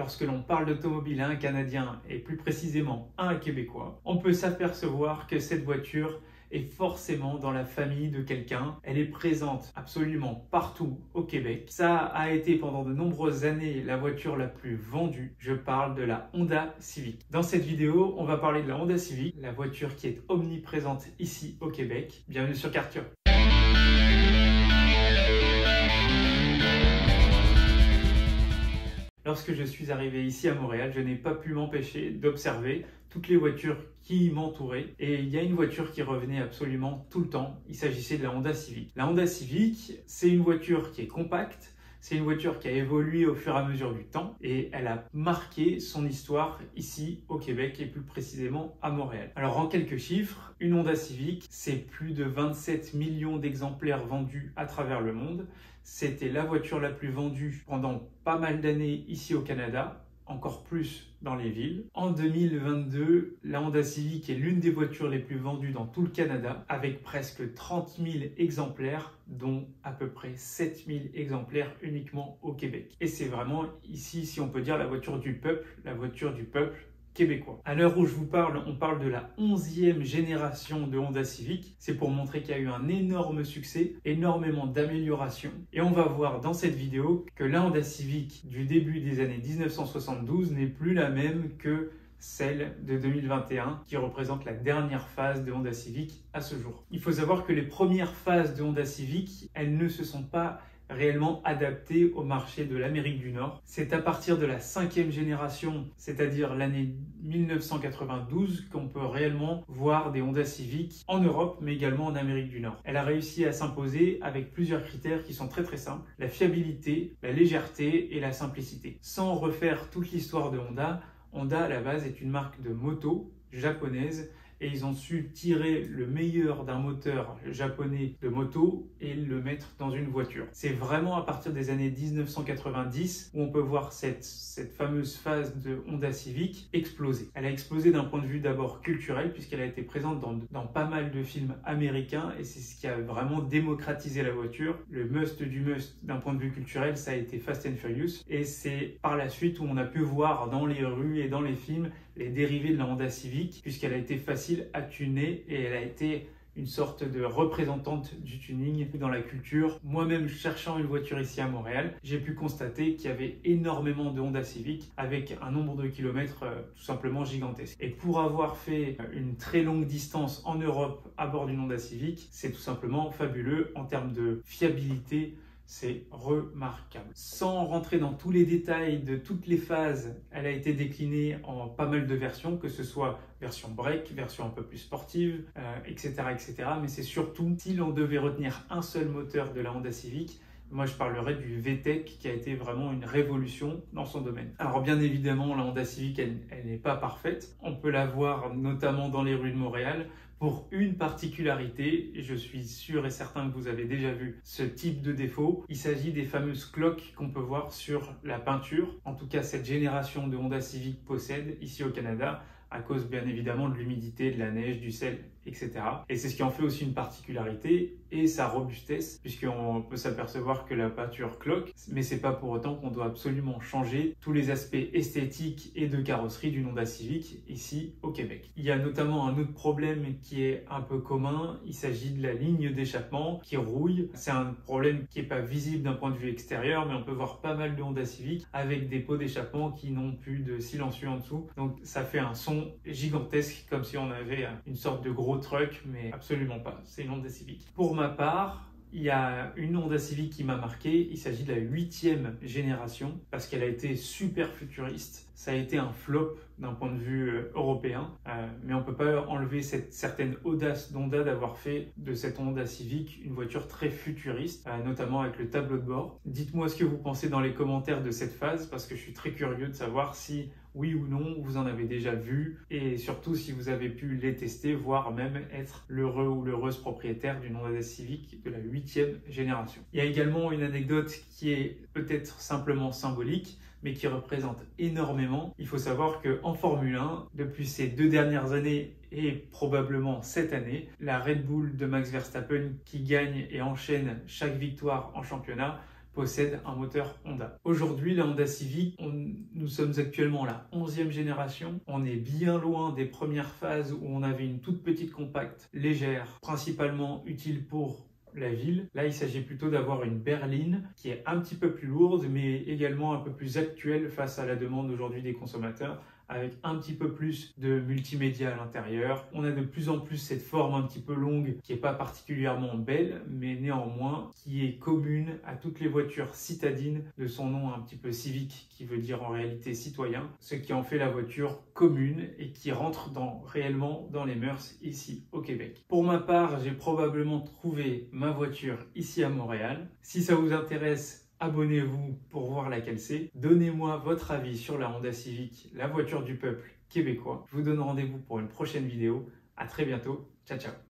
lorsque l'on parle d'automobile à un Canadien et plus précisément à un Québécois, on peut s'apercevoir que cette voiture est forcément dans la famille de quelqu'un. Elle est présente absolument partout au Québec. Ça a été pendant de nombreuses années la voiture la plus vendue. Je parle de la Honda Civic. Dans cette vidéo, on va parler de la Honda Civic, la voiture qui est omniprésente ici au Québec. Bienvenue sur Car Turf. Lorsque je suis arrivé ici à Montréal, je n'ai pas pu m'empêcher d'observer toutes les voitures qui m'entouraient. Et il y a une voiture qui revenait absolument tout le temps. Il s'agissait de la Honda Civic. La Honda Civic, c'est une voiture qui est compacte. C'est une voiture qui a évolué au fur et à mesure du temps et elle a marqué son histoire ici au Québec et plus précisément à Montréal. Alors en quelques chiffres, une Honda Civic, c'est plus de 27 millions d'exemplaires vendus à travers le monde. C'était la voiture la plus vendue pendant pas mal d'années ici au Canada, encore plus dans les villes. En 2022, la Honda Civic est l'une des voitures les plus vendues dans tout le Canada, avec presque 30 000 exemplaires, dont à peu près 7 000 exemplaires uniquement au Québec. Et c'est vraiment ici, si on peut dire, la voiture du peuple québécois. À l'heure où je vous parle, on parle de la 11e génération de Honda Civic. C'est pour montrer qu'il y a eu un énorme succès, énormément d'améliorations. Et on va voir dans cette vidéo que la Honda Civic du début des années 1972 n'est plus la même que celle de 2021 qui représente la dernière phase de Honda Civic à ce jour. Il faut savoir que les premières phases de Honda Civic, elles ne se sont pas réellement adapté au marché de l'Amérique du Nord. C'est à partir de la 5e génération, c'est-à-dire l'année 1992, qu'on peut réellement voir des Honda Civic en Europe, mais également en Amérique du Nord. Elle a réussi à s'imposer avec plusieurs critères qui sont très simples: la fiabilité, la légèreté et la simplicité. Sans refaire toute l'histoire de Honda, Honda à la base est une marque de moto japonaise et ils ont su tirer le meilleur d'un moteur japonais de moto et le mettre dans une voiture. C'est vraiment à partir des années 1990 où on peut voir cette fameuse phase de Honda Civic exploser. Elle a explosé d'un point de vue d'abord culturel puisqu'elle a été présente dans pas mal de films américains et c'est ce qui a vraiment démocratisé la voiture. Le must du must d'un point de vue culturel, ça a été Fast and Furious et c'est par la suite où on a pu voir dans les rues et dans les films les dérivés de la Honda Civic puisqu'elle a été facile à tuner et elle a été une sorte de représentante du tuning dans la culture. Moi-même, cherchant une voiture ici à Montréal, j'ai pu constater qu'il y avait énormément de Honda Civic avec un nombre de kilomètres tout simplement gigantesque. Et pour avoir fait une très longue distance en Europe à bord d'une Honda Civic, c'est tout simplement fabuleux en termes de fiabilité. C'est remarquable. Sans rentrer dans tous les détails de toutes les phases, elle a été déclinée en pas mal de versions, que ce soit version break, version un peu plus sportive, etc. Mais c'est surtout, si l'on devait retenir un seul moteur de la Honda Civic, moi je parlerais du VTEC qui a été vraiment une révolution dans son domaine. Alors bien évidemment, la Honda Civic, elle n'est pas parfaite. On peut la voir notamment dans les rues de Montréal pour une particularité, et je suis sûr et certain que vous avez déjà vu ce type de défaut. Il s'agit des fameuses cloques qu'on peut voir sur la peinture. En tout cas, cette génération de Honda Civic possède ici au Canada, à cause bien évidemment de l'humidité, de la neige, du sel, etc. Et c'est ce qui en fait aussi une particularité et sa robustesse, puisqu'on peut s'apercevoir que la peinture cloque, mais c'est pas pour autant qu'on doit absolument changer tous les aspects esthétiques et de carrosserie d'une Honda Civic ici au Québec. Il y a notamment un autre problème qui est un peu commun, il s'agit de la ligne d'échappement qui rouille. C'est un problème qui n'est pas visible d'un point de vue extérieur, mais on peut voir pas mal de Honda Civic avec des pots d'échappement qui n'ont plus de silencieux en dessous. Donc ça fait un son gigantesque, comme si on avait une sorte de gros truck, mais absolument pas. C'est une Honda Civic. Pour ma part, il y a une Honda Civic qui m'a marqué. Il s'agit de la 8e génération parce qu'elle a été super futuriste. Ça a été un flop d'un point de vue européen, mais on ne peut pas enlever cette certaine audace d'Honda d'avoir fait de cette Honda Civic une voiture très futuriste, notamment avec le tableau de bord. Dites-moi ce que vous pensez dans les commentaires de cette phase parce que je suis très curieux de savoir si oui ou non vous en avez déjà vu et surtout si vous avez pu les tester, voire même être l'heureux ou l'heureuse propriétaire d'une Honda Civic de la 8e génération. Il y a également une anecdote qui est peut-être simplement symbolique, mais qui représente énormément. Il faut savoir qu'en Formule 1, depuis ces 2 dernières années et probablement cette année, la Red Bull de Max Verstappen qui gagne et enchaîne chaque victoire en championnat possède un moteur Honda. Aujourd'hui, la Honda Civic, nous sommes actuellement la 11e génération. On est bien loin des premières phases où on avait une toute petite compacte, légère, principalement utile pour la ville. Là, il s'agit plutôt d'avoir une berline qui est un petit peu plus lourde, mais également un peu plus actuelle face à la demande aujourd'hui des consommateurs, avec un petit peu plus de multimédia à l'intérieur. On a de plus en plus cette forme un petit peu longue qui n'est pas particulièrement belle, mais néanmoins qui est commune à toutes les voitures citadines de son nom un petit peu civique, qui veut dire en réalité citoyen, ce qui en fait la voiture commune et qui rentre réellement dans les mœurs ici au Québec. Pour ma part, j'ai probablement trouvé ma voiture ici à Montréal. Si ça vous intéresse, abonnez-vous pour voir laquelle c'est. Donnez-moi votre avis sur la Honda Civic, la voiture du peuple québécois. Je vous donne rendez-vous pour une prochaine vidéo. À très bientôt. Ciao, ciao.